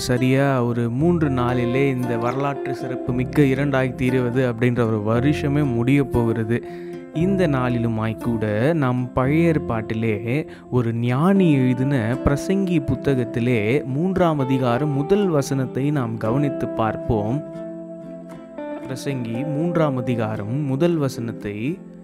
இன்னும் சரியா ஒரு 3 நாளிலே இந்த வரலாற்று சிறப்புமிக்க 2020 அப்படின்ற ஒரு வருஷமே முடியப் போகிறது. இந்த நாளிலுமாய் கூட நாம் பழைய ஏற்பாட்டிலே ஒரு ஞானி எழுதின பிரசங்கி புத்தகத்திலே 3ஆம் அதிகாரம் முதல் வசனத்தை நாம் கவனித்து பார்ப்போம். பிரசங்கி 3ஆம் அதிகாரம் முதல் வசனத்தை,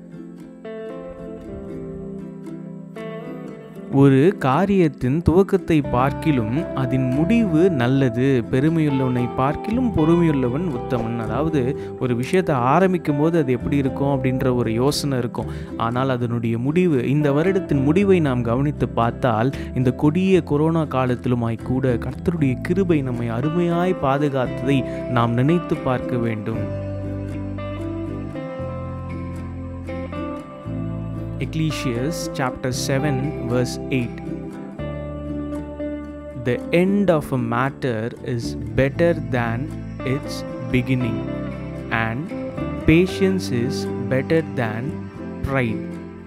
ஒரு காரியத்தின் துவக்கத்தை பார்க்கிலும் அதன் முடிவு நல்லது, பெருமையுள்ளவனை பார்க்கிலும் பொறுமையுள்ளவன் உத்தமன். அதாவது ஒரு விஷயத்தை ஆரம்பிக்கும் போது அது எப்படி இருக்கும் அப்படின்ற ஒரு யோசனை இருக்கும். ஆனால் அதனுடைய முடிவு, இந்த வருடத்தின் முடிவை நாம் கவனித்து பார்த்தால் இந்த கொடிய கொரோனா காலத்திலுமாய் கூட கர்த்தருடைய கிருபை நம்மை அருமையாய் பாதுகாத்ததை நாம் நினைத்து பார்க்க வேண்டும். Ecclesiastes chapter 7 verse 8. The end of a matter is better than its beginning, and patience is better than pride.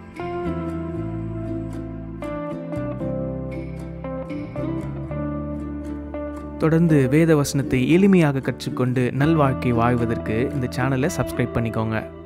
தொடர்ந்து வேத வசனத்தை எளிமையாக கற்றுக்கொண்டு நல்வாழ்க்கை வாழ்வதற்கு இந்த சேனலை சப்ஸ்கிரைப் பண்ணிக்கோங்க.